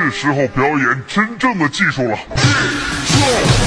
是时候表演真正的技术了。